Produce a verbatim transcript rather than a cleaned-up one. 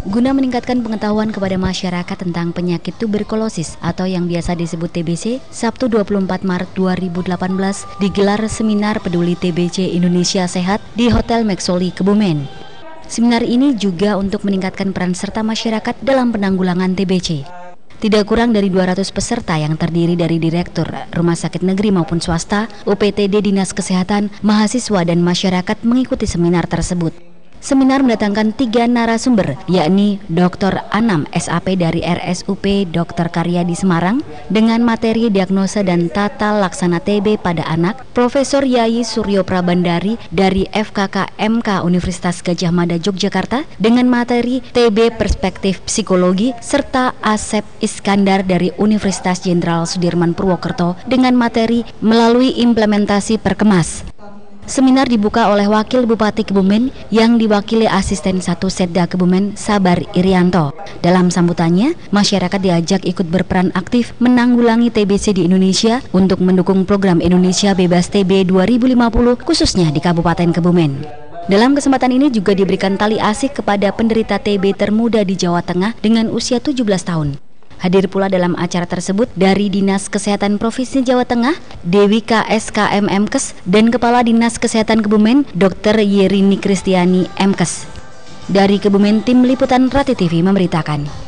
Guna meningkatkan pengetahuan kepada masyarakat tentang penyakit tuberkulosis atau yang biasa disebut T B C, Sabtu dua puluh empat Maret dua ribu delapan belas digelar seminar peduli T B C Indonesia Sehat di Hotel Maxoli Kebumen. Seminar ini juga untuk meningkatkan peran serta masyarakat dalam penanggulangan T B C. Tidak kurang dari dua ratus peserta yang terdiri dari direktur rumah sakit negeri maupun swasta, U P T D Dinas Kesehatan, mahasiswa dan masyarakat mengikuti seminar tersebut. Seminar mendatangkan tiga narasumber, yakni Doktor Anam S A P dari R S U P Dokter Karya di Semarang dengan materi diagnosa dan tata laksana T B pada anak, Profesor Yayi Suryo Prabandari dari F K K M K Universitas Gadjah Mada Yogyakarta dengan materi T B Perspektif Psikologi, serta Asep Iskandar dari Universitas Jenderal Sudirman Purwokerto dengan materi melalui implementasi Perkemas. Seminar dibuka oleh Wakil Bupati Kebumen yang diwakili Asisten satu Setda Kebumen Sabar Irianto. Dalam sambutannya, masyarakat diajak ikut berperan aktif menanggulangi T B C di Indonesia untuk mendukung program Indonesia Bebas T B dua ribu lima puluh khususnya di Kabupaten Kebumen. Dalam kesempatan ini juga diberikan tali asih kepada penderita T B termuda di Jawa Tengah dengan usia tujuh belas tahun. Hadir pula dalam acara tersebut dari Dinas Kesehatan Provinsi Jawa Tengah, Dewi K S K M M Kes, dan Kepala Dinas Kesehatan Kebumen, Dokter Yerini Kristiani M Kes. Dari Kebumen, tim liputan Rati T V memberitakan.